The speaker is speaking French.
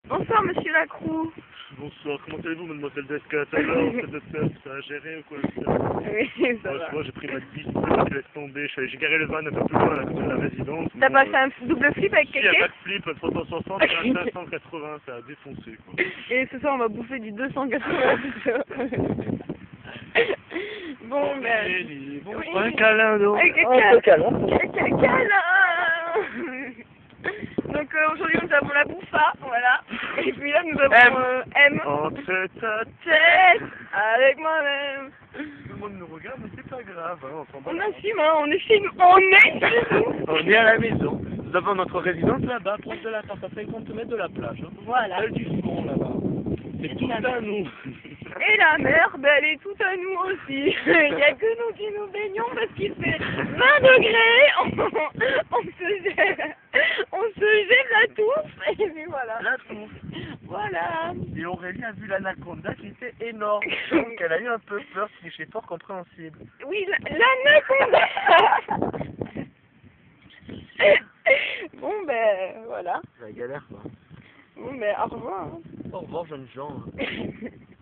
Bonsoir, monsieur Lacroix. Bonsoir, comment allez-vous, mademoiselle Descat? Alors, ça a géré ou quoi? Oui, ça va. Moi, j'ai pris ma bise, laisse tomber, j'ai garé le van un peu plus loin, à côté de la résidence. T'as passé un double flip avec Il y a quelqu'un? backflip, 360, et un 580, ça a défoncé, quoi. Et ce soir, on va bouffer du 280. Bon, ben... Bon, Oui. un câlin, non? Un câlin. Quel câlin. Donc aujourd'hui, nous avons la bouffa, voilà. Et puis là, nous avons M. En tête à Tête avec moi-même. tout le monde nous regarde, mais c'est pas grave, hein, on s'en bat. On assume, hein, on est chez nous. On est chez nous. On est à la maison. Nous avons notre résidence là-bas, proche de la porte, à 50 mètres de la plage. Hein. Voilà. Celle du front là-bas. C'est tout à nous. Et la mer, ben, elle est toute à nous aussi. Il n'y a que nous qui nous baignons parce qu'il fait 20 degrés. On se jette la touffe. Et puis voilà. La touffe. Voilà. Et Aurélie a vu l'anaconda qui était énorme. Donc elle a eu un peu peur, ce qui est fort compréhensible. Oui, l'anaconda. Bon, ben, voilà. C'est la galère, quoi. Bon, ben, au revoir. Au revoir, jeunes gens.